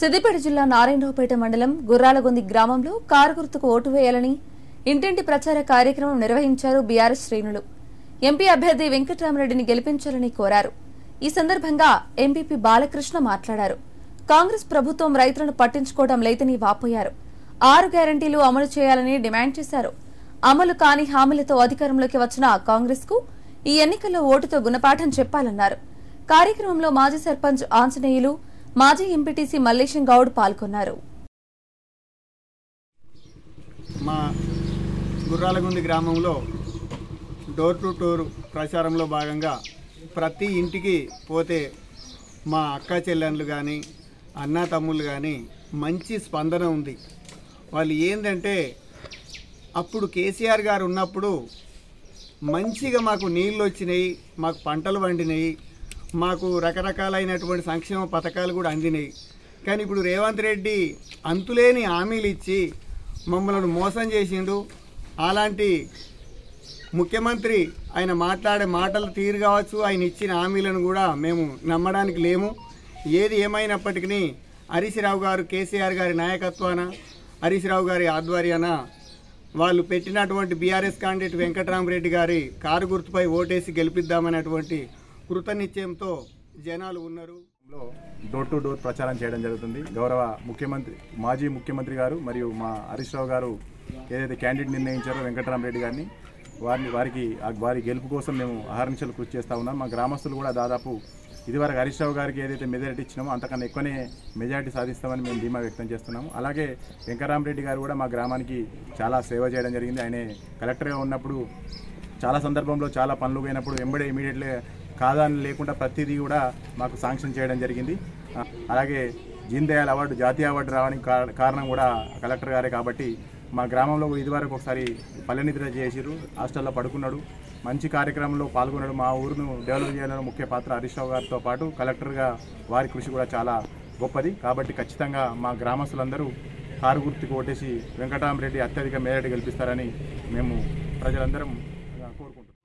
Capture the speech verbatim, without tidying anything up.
సిద్దిపేట జిల్లా నారాయణరావుపేట మండలం గుర్రాలగొంది గ్రామంలో కారు గుర్తుకు ఓటు వేయాలని ఇంటింటి ప్రచార కార్యక్రమం నిర్వహించారు బీఆర్ఎస్ శ్రేణులు. ఎంపీ అభ్యర్థి వెంకట్రామరెడ్డిని గెలిపించాలని కోరారు. ఈ సందర్భంగా ఎంపీపీ బాలకృష్ణ మాట్లాడారు. కాంగ్రెస్ ప్రభుత్వం రైతులను పట్టించుకోవడం లేదని వాపోయారు. ఆరు గ్యారంటీలు అమలు చేయాలని డిమాండ్ చేశారు. అమలు కాని హామీలతో అధికారంలోకి వచ్చిన కాంగ్రెస్ కు ఈ ఎన్నికల్లో ఓటుతో గుణపాఠం చెప్పాలన్నారు. కార్యక్రమంలో మాజీ సర్పంచ్ ఆంజనేయులు, మాజీ ఎంపీటీసీ మల్లేశం గౌడ్ పాల్గొన్నారు. మా గుర్రాలగుంది గ్రామంలో డోర్ టు డోర్ ప్రచారంలో భాగంగా ప్రతి ఇంటికి పోతే మా అక్క చెల్లెళ్ళు కానీ అన్నా తమ్ముళ్ళు కానీ మంచి స్పందన ఉంది. వాళ్ళు ఏంటంటే అప్పుడు కేసీఆర్ గారు ఉన్నప్పుడు మంచిగా మాకు నీళ్ళు వచ్చినాయి, మాకు పంటలు పండినాయి, మాకు రకరకాలైనటువంటి సంక్షేమ పథకాలు కూడా అందినాయి. కానీ ఇప్పుడు రేవంత్ రెడ్డి అంతులేని హామీలు ఇచ్చి మమ్మల్ని మోసం చేసిండు. అలాంటి ముఖ్యమంత్రి ఆయన మాట్లాడే మాటలు తీరు కావచ్చు, ఆయన ఇచ్చిన హామీలను కూడా మేము నమ్మడానికి లేము. ఏది ఏమైనప్పటికీ హరీష్ రావు గారు కేసీఆర్ గారి నాయకత్వాన, హరీష్ రావు గారి ఆధ్వర్యాన వాళ్ళు పెట్టినటువంటి బీఆర్ఎస్ క్యాండిడేట్ వెంకట్రామరెడ్డి గారి కారు గుర్తుపై ఓటేసి గెలిపిద్దామనేటువంటి కృతనిశ్చయంతో జనాలు ఉన్నారు. డోర్ టు డోర్ ప్రచారం చేయడం జరుగుతుంది. గౌరవ ముఖ్యమంత్రి మాజీ ముఖ్యమంత్రి గారు మరియు మా హరీష్ రావు గారు ఏదైతే క్యాండిడేట్ నిర్ణయించారో వెంకట్రామరెడ్డి గారిని వారిని వారికి వారి గెలుపు కోసం మేము అహర్నిశలు కృషి చేస్తూ ఉన్నాం. మా గ్రామస్తులు కూడా దాదాపు ఇదివరకు హరీష్ రావు గారికి ఏదైతే మెజారిటీ ఇచ్చినామో అంతకన్నా ఎక్కువనే మెజారిటీ సాధిస్తామని మేము ధీమా వ్యక్తం చేస్తున్నాము. అలాగే వెంకట్రామరెడ్డి గారు కూడా మా గ్రామానికి చాలా సేవ చేయడం జరిగింది. ఆయన కలెక్టర్గా ఉన్నప్పుడు చాలా సందర్భంలో చాలా పనులు పోయినప్పుడు వెంబడే ఇమీడియట్లీ కాదని లేకుండా ప్రతిదీ కూడా మాకు శాంక్షన్ చేయడం జరిగింది. అలాగే దీన్ దయాళ్ అవార్డు జాతీయ అవార్డు రావడానికి కారణం కూడా కలెక్టర్ గారే. కాబట్టి మా గ్రామంలో ఇదివరకు ఒకసారి పల్లె నిద్ర చేసిరు, హాస్టల్లో పడుకున్నాడు, మంచి కార్యక్రమంలో పాల్గొన్నాడు. మా ఊరును డెవలప్ చేయడంలో ముఖ్య పాత్ర హరీష్ రావు గారితో పాటు కలెక్టర్గా వారి కృషి కూడా చాలా గొప్పది. కాబట్టి ఖచ్చితంగా మా గ్రామస్తులందరూ కారు గుర్తుకు ఓటేసి వెంకట్రామరెడ్డి అత్యధిక మేరటి గెలిపిస్తారని మేము ప్రజలందరం కోరుకుంటున్నాం.